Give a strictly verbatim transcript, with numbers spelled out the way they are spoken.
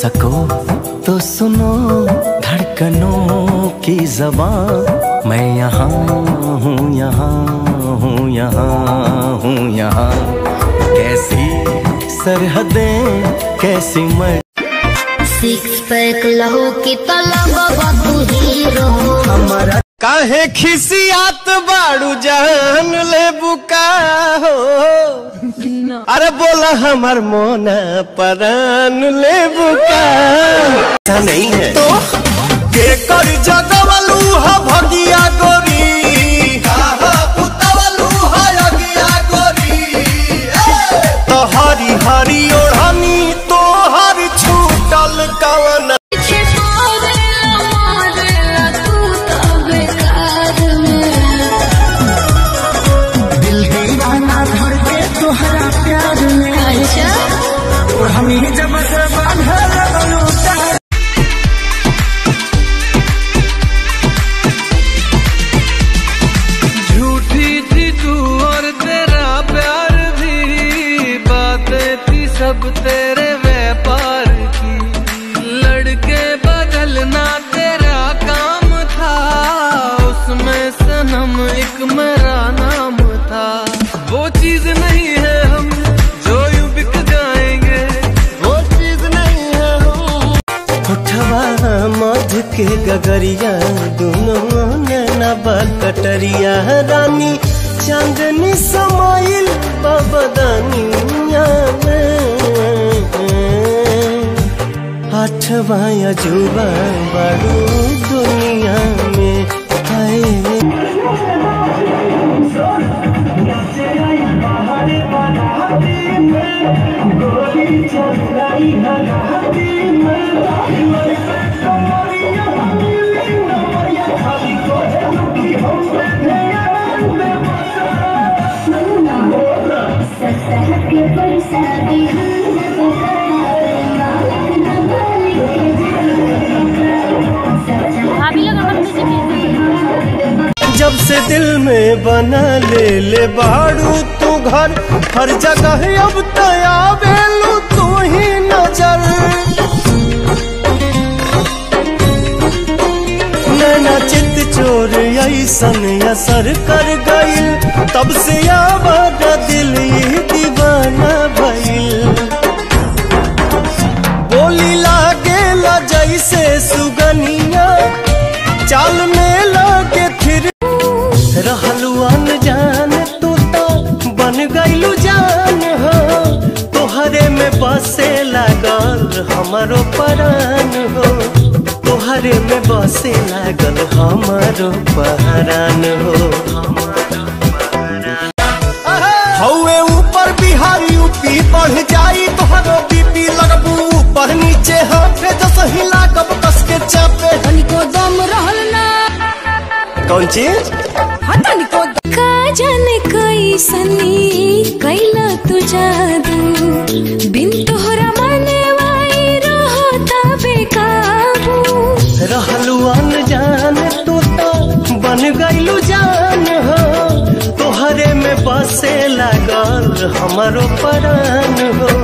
सको तो सुनो धड़कनों की ज़बान। मैं यहाँ हूँ, यहाँ हूँ, यहाँ हूँ, यहाँ। कैसी सरहदें, कैसी मैं। सिक्स पैक लहू की तलब तू हीरो हमारा। काहे खिसियात बाड़ू जान ले बुका हो। अरे बोला हमार मोना परान ले बुका। ऐसा नहीं है तो के कर जगवलू हा भगिया गोरी। कहा पुतवलू हा अगिया गोरी। तो हरी हरी ओढ़नी तो हर छूटल कवन। झूठी थी तू और तेरा प्यार भी, बातें थी सब तेरे व्यापार की। लड़के बदलना तेरा काम था, उसमें सनम एक मेरा नाम था। वो चीज नहीं है हम जो यूं बिक जाएंगे, वो चीज नहीं है हम। उठवा मध के गगरिया दोनों नैना कटरिया। रानी चांदनी समाइल बदनिया में। आठवा अजूबा बड़ू दुनिया में। आए जब से दिल में बना ले ले बाड़ू तू घर। हर जगह अब तया बेलू तू ही नजर। नैना चित चोर ऐसन असर कर गइल। तब से आवारा दिल ये दीवाना भइल। बोली लागेला जैसे सुगनिया, चाल में लागे फिर। रहलू अनजान तू तो बन गइलू जान हो। तोहरे में बसे लागल हमारो परान हो। तोहरे में बसे लागल हमारो पहरान हो। हौवे ऊपर बिहार यूपी बढ़ जाई तोहरो बीपी। लगबू ऊपर नीचे हाथे जस हिला कब कस के चापे। तनिको दम रहल ना। कौन चीज? का जाने कैसनी कैला तू जादू। बिन तोहरा माने वाई रहता बेकाबू। रहलू अनजान तू तो बन गइलू जान हो। तोहरे में बसे लागल हमारो परान हो।